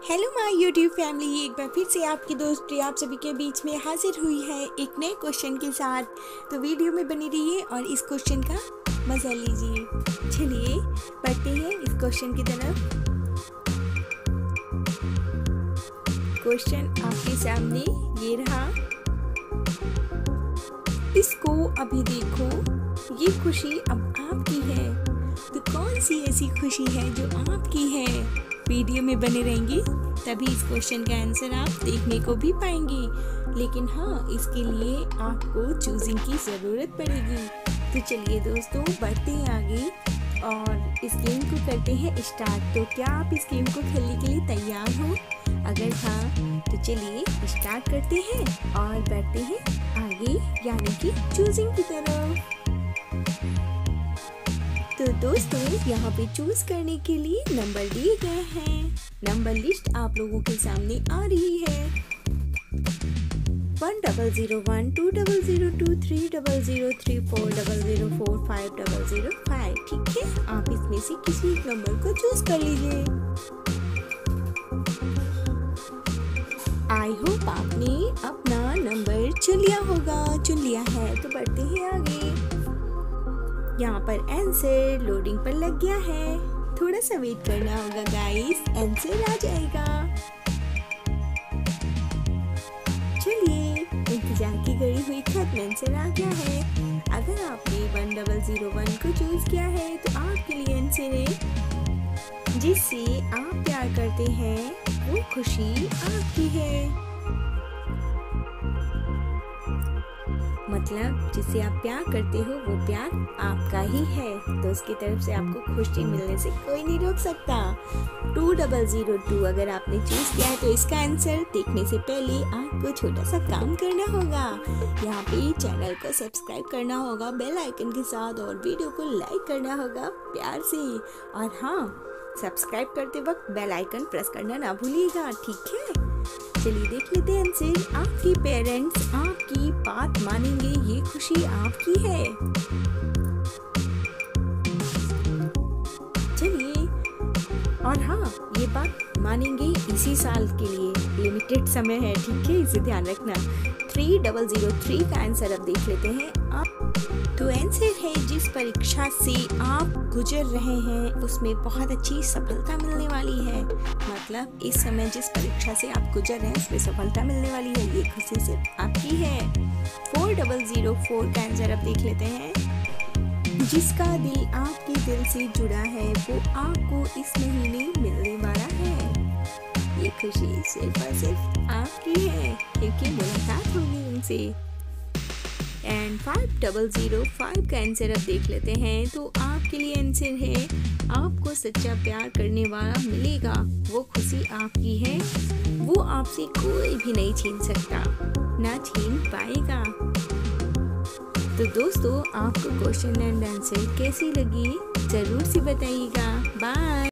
Hello my YouTube family, एक बार फिर से आपकी दोस्त प्रिया आप सभी के बीच में हाजिर हुई है एक नए क्वेश्चन के साथ। तो वीडियो में बनी रहिए और इस क्वेश्चन का मज़ा लीजिए। चलिए बढ़ते हैं इस क्वेश्चन की तरफ। क्वेश्चन आपके सामने ये रहा। इसको अभी देखो, ये खुशी अब आपकी है। तो कौन सी ऐसी खुशी है जो आपकी है? वीडियो में बने रहेंगे तभी इस क्वेश्चन का आंसर आप देखने को भी पाएंगे। लेकिन हाँ, इसके लिए आपको चूजिंग की ज़रूरत पड़ेगी। तो चलिए दोस्तों बढ़ते हैं आगे और इस गेम को करते हैं स्टार्ट। तो क्या आप इस गेम को खेलने के लिए तैयार हो? अगर हाँ तो चलिए स्टार्ट करते हैं और बढ़ते हैं आगे, यानी कि चूजिंग की तरफ। तो दोस्तों यहाँ पे चूज करने के लिए नंबर दिए गए हैं। नंबर लिस्ट आप लोगों के सामने आ रही है। 1001 2002 3003 4004 5005। ठीक है, आप इसमें से किसी एक नंबर को चूज कर लीजिए। आई होप आपने अपना नंबर चुन लिया है। तो बढ़ते हैं आगे। यहाँ पर आंसर लोडिंग पर लग गया है, थोड़ा सा वेट करना होगा गाइस, आंसर आ जाएगा। चलिए इंतजार की घड़ी हुई खत्म, आंसर आ गया है। अगर आपने 1001 को चूज किया है तो आपके लिए आंसर है जिससे आप प्यार करते हैं वो खुशी आपकी है। मतलब जिससे आप प्यार करते हो वो प्यार आपका ही है, तो उसकी तरफ से आपको खुशी मिलने से कोई नहीं रोक सकता। 2002 अगर आपने चूज किया है तो इसका आंसर देखने से पहले आपको छोटा सा काम करना होगा। यहाँ पे चैनल को सब्सक्राइब करना होगा बेल आइकन के साथ, और वीडियो को लाइक करना होगा प्यार से। और हाँ, सब्सक्राइब करते वक्त बेल आइकन प्रेस करना ना भूलिएगा, ठीक है। चलिए देख लेते हैं आंसर। आपके पेरेंट्स आपकी बात मानेंगे, ये खुशी आपकी है। चलिए, और हाँ, ये बात मानेंगे इसी साल के लिए, लिमिटेड समय है, ठीक है, इसे ध्यान रखना। 3003 का आंसर अब देख लेते हैं आप। तो आंसर है जिस परीक्षा से आप गुजर रहे हैं उसमें बहुत अच्छी सफलता मिलने वाली है। मतलब इस समय जिस परीक्षा से आप गुजर रहे हैं उसमें सफलता मिलने वाली है, ये खुशी सिर्फ आपकी है। 4004 का आंसर अब देख लेते हैं। जिसका दिल आपके दिल से जुड़ा है वो आपको इस महीने मिलने वाला है। ये खुशी सिर्फ और सिर्फ आपकी है क्योंकि मुलाकात होगी उनसे। एंड 5005 का आंसर अब देख लेते हैं। तो आपके लिए आंसर है आपको सच्चा प्यार करने वाला मिलेगा, वो खुशी आपकी है, वो आपसे कोई भी नहीं छीन सकता, ना छीन पाएगा। तो दोस्तों आपको क्वेश्चन एंड आंसर कैसी लगी जरूर से बताइएगा। बाय।